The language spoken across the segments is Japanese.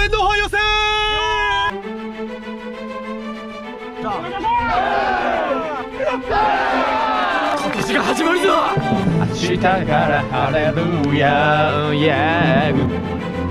天皇杯予選今年が始まるぞ。明日からハレルヤイエー。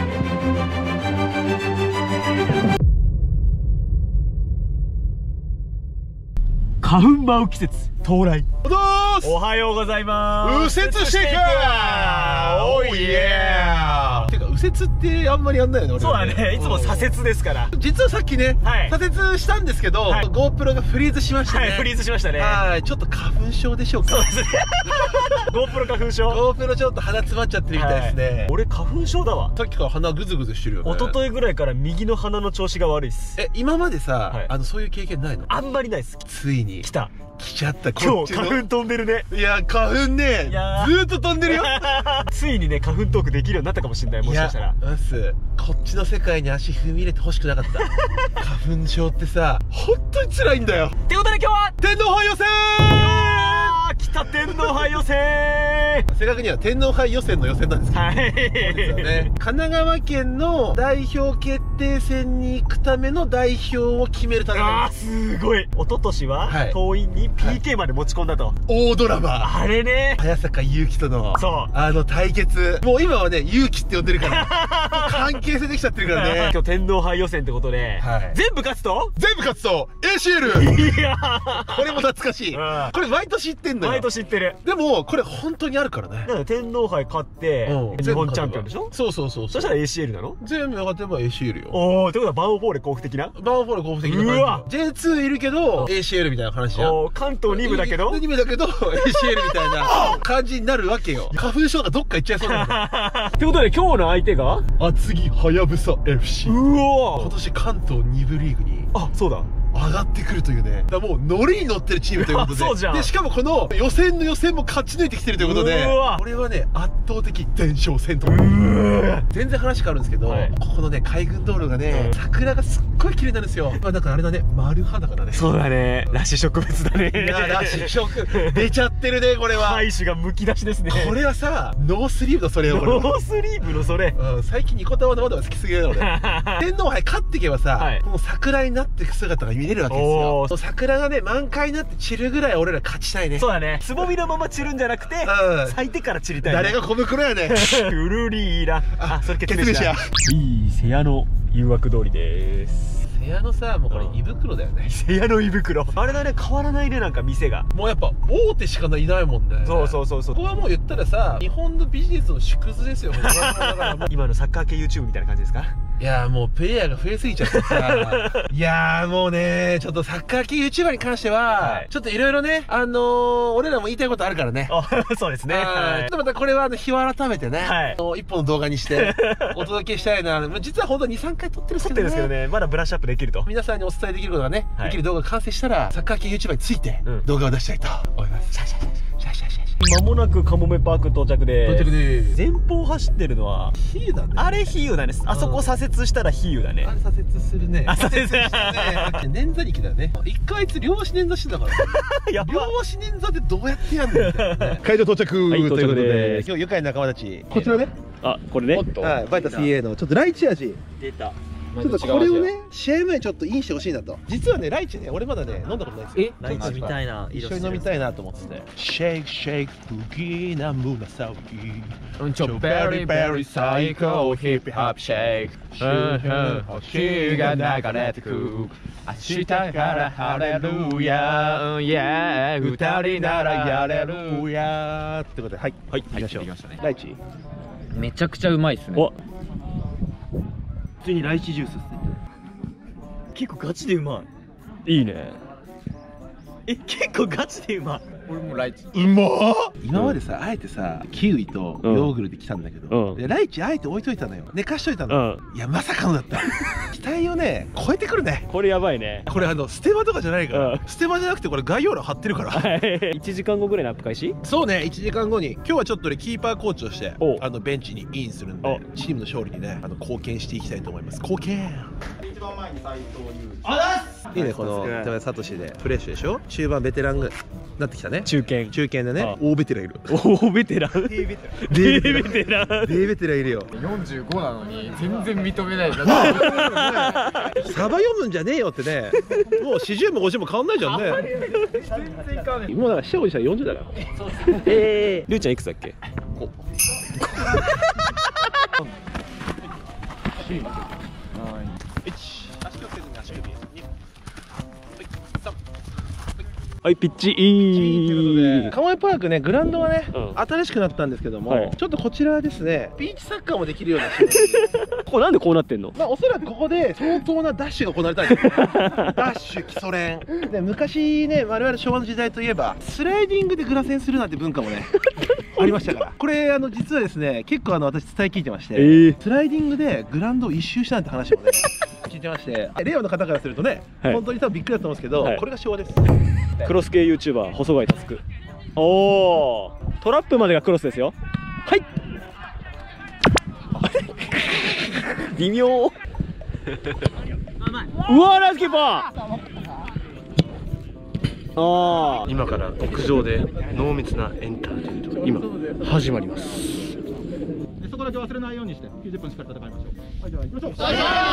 花粉舞う季節到来。おはようございます。右折していく。おーイエー。てか右折ってあんまりやんないよね。 そうだね、いつも左折ですから。 実はさっきね、左折したんですけど、GoPro がフリーズしましたね。 フリーズしましたね。 はい、ちょっと花粉症でしょうか。 そうですね。GoPro 花粉症。 GoPro ちょっと鼻詰まっちゃってるみたいですね。 俺花粉症だわ。 さっきから鼻グズグズしてるよね。 一昨日ぐらいから右の鼻の調子が悪いっす。 今までさ、そういう経験ないの？ あんまりないっす。 ついに来た。 来ちゃった。 今日花粉飛んでるね。 いや花粉ね、ずーっと飛んでるよ。 ついにね花粉トークできるようになったかもしれない。もしかしたらこっちの世界に足踏み入れてほしくなかった。花粉症ってさ本当に辛いんだよ。ってことで今日は天皇杯予選。 来た天皇杯予選。 正確には天皇杯予選の予選なんですけど、神奈川県の代表決定戦に行くための代表を決めるため。 すごい。一昨年は桐蔭に PK まで持ち込んだと。 大ドラマ。 あれね。 早坂優輝との対決。もう今はね優輝って呼んでるから関係性できちゃってるからね。 今日天皇杯予選ってことで全部勝つと ACL。 いやこれも懐かしい。これ毎年言ってんのよ。 毎年言ってる。 でもこれ本当にあるからね。 天皇杯勝って日本チャンピオンでしょ。そうそしたら ACL なの。 全部勝てば ACL よ。 おお、ってことはバンフォーレ甲府的な。 バンフォーレ甲府的な。うわ J2 いるけど ACL みたいな話じゃん。 関東2部だけど ACL みたいな感じになるわけよ。花粉症がどっか行っちゃいそうなんだ。 ってことで今日の相手が厚木はやぶさ FC。 うわ今年関東2部リーグにそうだ上がってくるというね。だからもうノリに乗ってるチームということで。でしかもこの予選の予選も勝ち抜いてきてるということで、これはね圧倒的前哨戦と。全然話変わるんですけど、ここのね海軍道路がね桜がすっごい綺麗なんですよ。だからあれだね、丸裸だね。そうだね、裸子植物だね。いや裸子植物出ちゃってるね。これは大使がむき出しですね。 これはさノースリーブのそれよ。 ノースリーブのそれ。 最近ニコタマのまだ好きすぎるので天皇杯勝っていけばさ、この桜になっていく姿が見れるわけですよ。桜がね満開になって散るぐらい俺ら勝ちたいね。そうだね、つぼみのまま散るんじゃなくて咲いてから散りたい。誰が小袋やねん。うるりーら。それ決定した。いい瀬谷の誘惑通りです。瀬谷のさもうこれ胃袋だよね。瀬谷の胃袋あれだね、変わらないね。なんか店がもうやっぱ大手しかいないもんね。そうここはもう言ったらさ日本のビジネスの縮図ですよ。今のサッカー系 YouTube みたいな感じですか。いやもうプレイヤーが増えすぎちゃってさいやもうねちょっとサッカー系 YouTuber に関してはちょっといろいろね俺らも言いたいことあるからね。そうですね。ちょっとまたこれは日を改めてね一本の動画にしてお届けしたいな。実は本当に 2,3 回撮ってるんですけどね、まだブラッシュアップできると。皆さんにお伝えできることがねできる動画が完成したらサッカー系 YouTuber について動画を出したいと思います。まもなくかもめパーク到着です。前方走ってるのは比喩だね。あれ比喩だね。あそこ左折したら比喩だね。あれ左折するね。左折するね。捻挫力だよね。一回あいつ両足捻挫してたから。両足捻挫ってどうやってやんの。会場到着ということで今日愉快な仲間たちこちらね。これねバイタ CA のちょっとライチ味出た。ちょっとこれをね試合前ちょっとインしてほしいなと。実はねライチね俺まだね飲んだことないですよ。ライチ飲みたいな。一緒に飲みたいなと思ってて。シェイクシェイク不気な胸騒ぎちょベリベリ最高ヒップホップシェイク星が流れてく明日からハレルヤ二人ならやれるやってことではい行きましょう。ライチめちゃくちゃうまいっすね。 普通にライチジュースですね。 結構ガチでうまい。いいね。結構ガチでうまい。 俺もライチうまっ。今までさあえてさキウイとヨーグルで来たんだけどライチあえて置いといたのよ。寝かしといたの。いやまさかのだった。期待をね超えてくるね。これやばいね。これステマとかじゃないからステマじゃなくてこれ概要欄貼ってるから。1時間後ぐらいのアップ開始。そうね1時間後に今日はちょっとねキーパーコーチとしてベンチにインするんでチームの勝利にね貢献していきたいと思います。貢献番前に斉藤優。 いいね、このサトシでフレッシュでしょ。中盤ベテランぐらいなってきたね。中堅でね。大ベテランいる。 大ベテラン。デーベテラン。 デーベテランいるよ。 45なのに全然認めないじゃん。 サバ読むんじゃねえよってね。もう40も50も変わんないじゃんね。 全然変わんない。 もうだから下おじさん40だから。 りゅうちゃんいくつだっけ？ はい、ピッチイン。 カモメパークね、グラウンドはね、新しくなったんですけども、ちょっとこちらはですね、ビーチサッカーもできるような仕様。 ここなんでこうなってんの？ まあおそらくここで相当なダッシュが行われたんですよ。ダッシュ基礎練で、昔ね、我々昭和の時代といえばスライディングでグラセンするなんて文化もねありましたから、これ実はですね、結構私伝え聞いてまして、スライディングでグラウンドを一周したなんて話もね聞いてまして、令和の方からするとね、本当に多分びっくりだと思うんですけど、これが昭和です。 クロス系 YouTuber 細貝タスク。おお、トラップまでがクロスですよ。はい。微妙。うわー、ナイスキーパー。 今から屋上で濃密なエンターテインメント今始まります。 そこだけ忘れないようにして90分しっかり戦いましょう。はい、じゃあ行きましょう。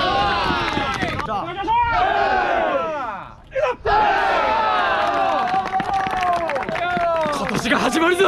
今年が始まるぞ。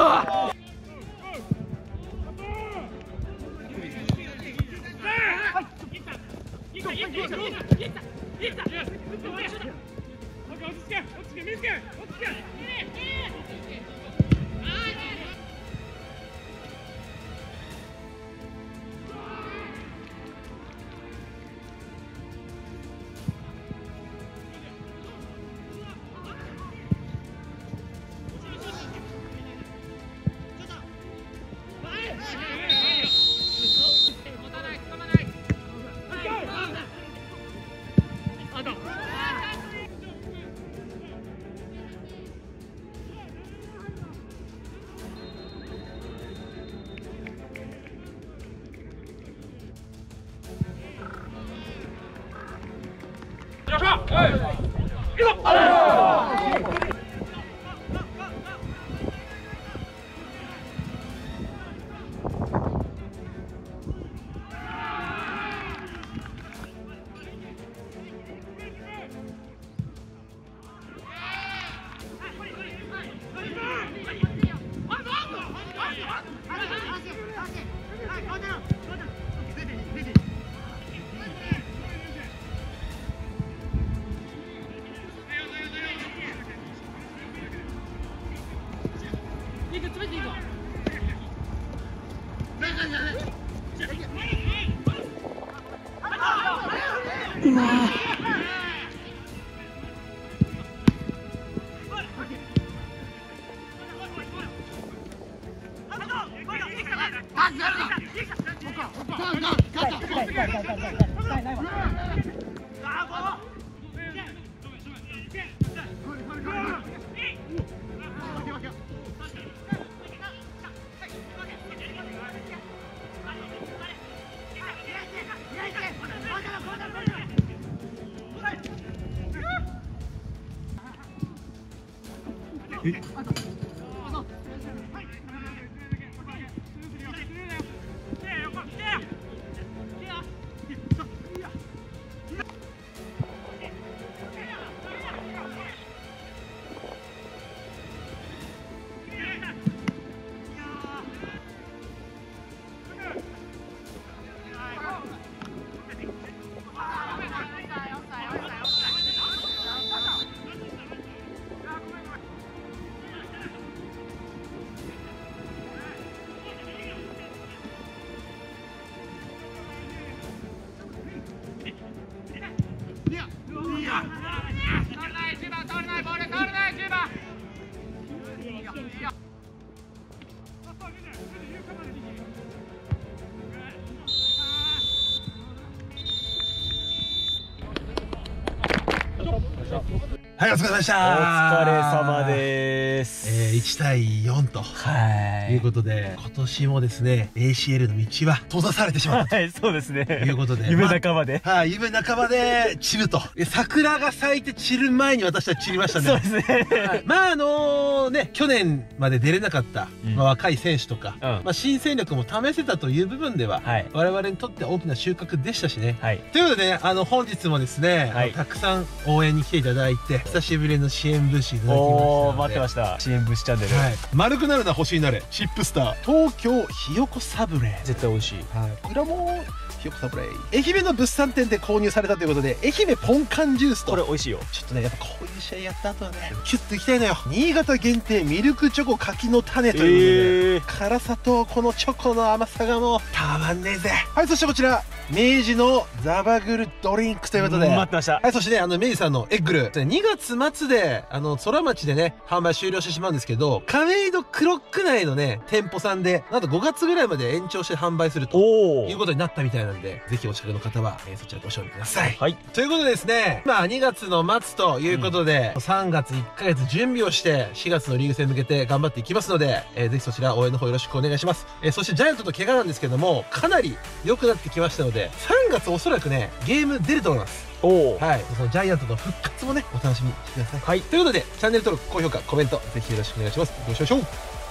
はい、お疲れ様でした。 お疲れ様です。 1対4ということで、今年もですね ACL の道は閉ざされてしまった。 はい、そうですね。 ということで、 夢半ばで、 はい、夢半ばで散ると。桜が咲いて散る前に私は散りましたね。 そうですね。 まあね、去年まで出れなかった、若い選手とか、新戦力も試せたという部分では、我々にとって大きな収穫でしたしね。ということでね、本日もですね、たくさん応援に来ていただいて、久しぶりの支援物資いただきましたので。 待ってました。支援物資チャンネル。 丸くなるな星になれ、チップスター東京ひよこサブレ。 絶対美味しい。 こちらもひよこサブレ。愛媛の物産展で購入されたということで、愛媛ポンカンジュースと。 これ美味しいよ。 ちょっとね、やっぱこういう試合やった後はね、キュッといきたいのよ。新潟限定ミルクチョコ柿の種ということで、辛さとこのチョコの甘さがもうたまんねえぜ。はい、そしてこちら明治のザバグルドリンクということで、 待ってました。 はい、そしてね、明治さんのエッグル2月末で空町でね販売終了してしまうんですけど、亀戸クロック内のね店舗さんでなんと5月ぐらいまで延長して販売するということになったみたいなんで、ぜひお近くの方は、そちらご賞味ください。はい、ということでですね、まあ2月の末ということで、3月1ヶ月準備をして4月のリーグ戦に向けて頑張っていきますので、ぜひそちら応援の方よろしくお願いします。そしてジャイアントと怪我なんですけども、かなり良くなってきましたので、3月おそらくねゲーム出ると思います。はい、そのジャイアントの復活もねお楽しみにしてください。はい、ということでチャンネル登録、高評価、コメントぜひよろしくお願いします。ご視聴しましょう。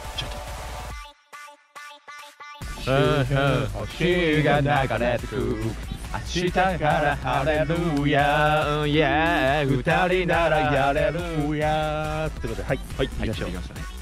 星が流れてく明日からハレルヤ、二人ならやれるやってことで、はい、行きましょう。